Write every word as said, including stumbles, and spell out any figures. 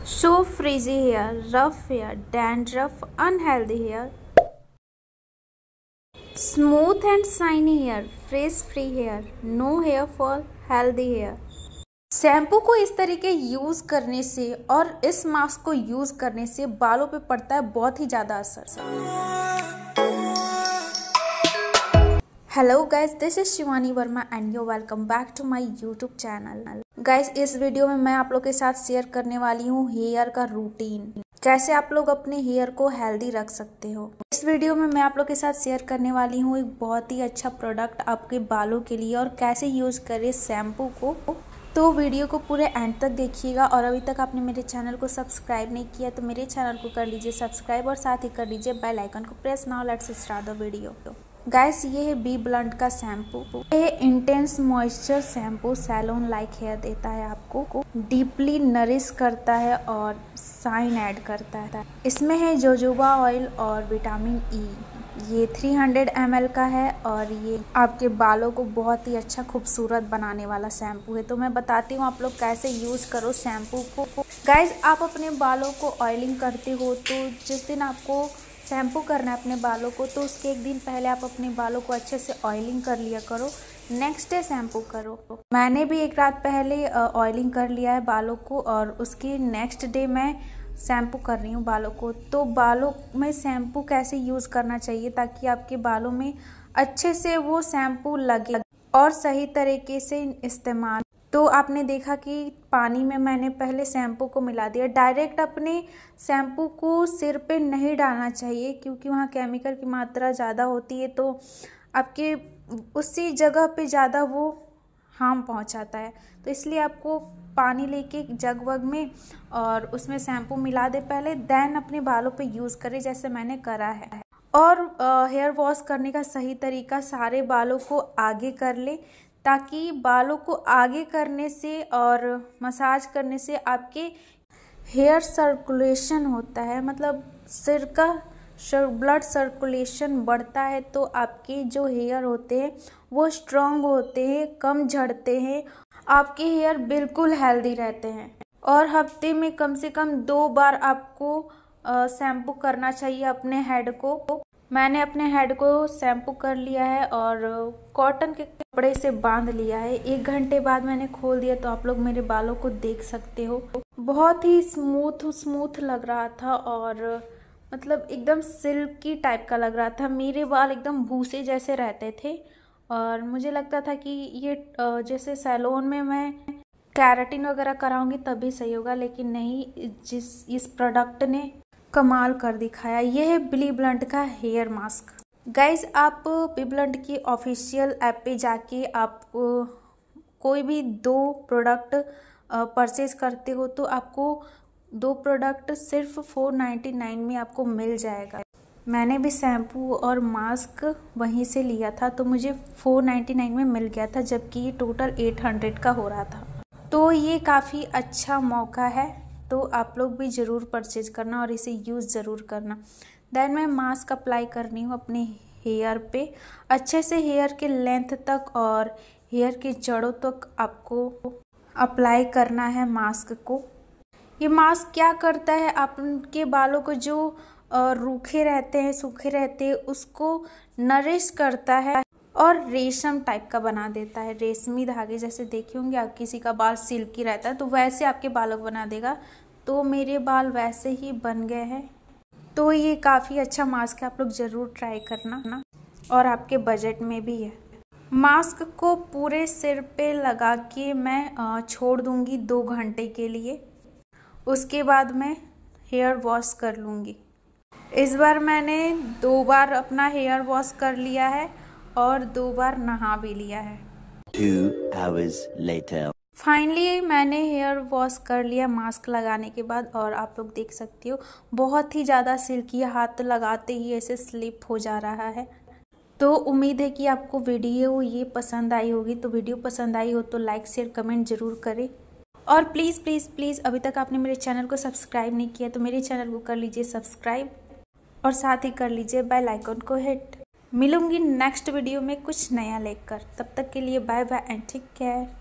So frizzy hair, rough hair, dandruff, unhealthy hair, smooth and shiny hair, frizz free hair, no hair fall, healthy hair। Shampoo को इस तरीके use करने से और इस mask को यूज करने से बालों पे पड़ता है बहुत ही ज्यादा असर। Hello guys, this is Shivani Verma and you welcome back to my YouTube channel. Guys, इस वीडियो में मैं आप लोग के साथ शेयर करने वाली हूँ हेयर का रूटीन, कैसे आप लोग अपने हेयर को हेल्दी रख सकते हो। इस वीडियो में मैं आप लोग के साथ शेयर करने वाली हूँ एक बहुत ही अच्छा प्रोडक्ट आपके बालों के लिए और कैसे यूज करें शैम्पू को। तो वीडियो को पूरे एंड तक देखिएगा और अभी तक आपने मेरे चैनल को सब्सक्राइब नहीं किया तो मेरे चैनल को कर लीजिए सब्सक्राइब और साथ ही कर लीजिए बेल आइकन को press. Now let's start the video. Guys, ये है बी ब्लंट का शैम्पू। ये intense moisture shampoo salon like hair देता है आपको, डीपली नरिश करता है और शाइन ऐड करता है। इसमें है जोजोबा ऑयल और विटामिन ई। ये तीन सौ एम एल का है और ये आपके बालों को बहुत ही अच्छा खूबसूरत बनाने वाला शैम्पू है। तो मैं बताती हूँ आप लोग कैसे यूज करो शैम्पू को। गाइस, आप अपने बालों को ऑयलिंग करते हो तो जिस दिन आपको शैम्पू करना है अपने बालों को तो उसके एक दिन पहले आप अपने बालों को अच्छे से ऑयलिंग कर लिया करो, नेक्स्ट डे शैम्पू करो। मैंने भी एक रात पहले ऑयलिंग कर लिया है बालों को और उसके नेक्स्ट डे मैं शैम्पू कर रही हूँ बालों को। तो बालों में शैम्पू कैसे यूज़ करना चाहिए ताकि आपके बालों में अच्छे से वो शैम्पू लगे और सही तरीके से इस्तेमाल। तो आपने देखा कि पानी में मैंने पहले शैम्पू को मिला दिया। डायरेक्ट अपने शैम्पू को सिर पे नहीं डालना चाहिए क्योंकि वहाँ केमिकल की मात्रा ज़्यादा होती है तो आपके उसी जगह पे ज़्यादा वो हार्म पहुँचाता है। तो इसलिए आपको पानी लेके जग वग में और उसमें शैम्पू मिला दे पहले, देन अपने बालों पे यूज़ करें जैसे मैंने करा है। और हेयर वॉश करने का सही तरीका, सारे बालों को आगे कर ले ताकि बालों को आगे करने से और मसाज करने से आपके हेयर सर्कुलेशन होता है, मतलब सिर का ब्लड सर्कुलेशन बढ़ता है तो आपके जो हेयर होते हैं वो स्ट्रांग होते हैं, कम झड़ते हैं, आपके हेयर बिल्कुल हेल्दी रहते हैं। और हफ्ते में कम से कम दो बार आपको शैम्पू करना चाहिए अपने हेड को। मैंने अपने हेड को शैम्पू कर लिया है और कॉटन के कपड़े से बांध लिया है। एक घंटे बाद मैंने खोल दिया तो आप लोग मेरे बालों को देख सकते हो। बहुत ही स्मूथ स्मूथ लग रहा था और मतलब एकदम सिल्की टाइप का लग रहा था। मेरे बाल एकदम भूसे जैसे रहते थे और मुझे लगता था कि ये जैसे सैलून में मैं कैराटिन वगैरह कराऊंगी तभी सही होगा, लेकिन नहीं, जिस इस प्रोडक्ट ने कमाल कर दिखाया। ये है बी ब्लंट का हेयर मास्क। गाइज, आप बी ब्लंट की ऑफिशियल ऐप पे जाके आप कोई भी दो प्रोडक्ट परचेज करते हो तो आपको दो प्रोडक्ट सिर्फ चार सौ निन्यानवे में आपको मिल जाएगा। मैंने भी शैम्पू और मास्क वहीं से लिया था तो मुझे चार सौ निन्यानवे में मिल गया था, जबकि ये टोटल आठ सौ का हो रहा था। तो ये काफ़ी अच्छा मौका है, तो आप लोग भी ज़रूर परचेज करना और इसे यूज़ ज़रूर करना। देन मैं मास्क अप्लाई करनी हूँ अपने हेयर पे अच्छे से, हेयर के लेंथ तक और हेयर के जड़ों तक आपको अप्लाई करना है मास्क को। ये मास्क क्या करता है, आपके बालों को जो रूखे रहते हैं, सूखे रहते हैं, उसको नरिश करता है और रेशम टाइप का बना देता है। रेशमी धागे जैसे देखे होंगे आप, किसी का बाल सिल्की रहता है तो वैसे आपके बालों को बना देगा। तो मेरे बाल वैसे ही बन गए हैं। तो ये काफ़ी अच्छा मास्क है, आप लोग ज़रूर ट्राई करना ना, और आपके बजट में भी है। मास्क को पूरे सिर पे लगा के मैं छोड़ दूंगी दो घंटे के लिए, उसके बाद मैं हेयर वॉश कर लूँगी। इस बार मैंने दो बार अपना हेयर वॉश कर लिया है और दो बार नहा भी लिया है। Two hours later. फाइनली मैंने हेयर वॉश कर लिया मास्क लगाने के बाद और आप लोग देख सकते हो बहुत ही ज़्यादा सिल्की, हाथ लगाते ही ऐसे स्लिप हो जा रहा है। तो उम्मीद है कि आपको वीडियो ये पसंद आई होगी। तो वीडियो पसंद आई हो तो लाइक शेयर कमेंट ज़रूर करें और प्लीज़ प्लीज़ प्लीज़ अभी तक आपने मेरे चैनल को सब्सक्राइब नहीं किया तो मेरे चैनल को कर लीजिए सब्सक्राइब और साथ ही कर लीजिए बेल आइकन को हिट। मिलूंगी नेक्स्ट वीडियो में कुछ नया लेकर, तब तक के लिए bye bye and take care.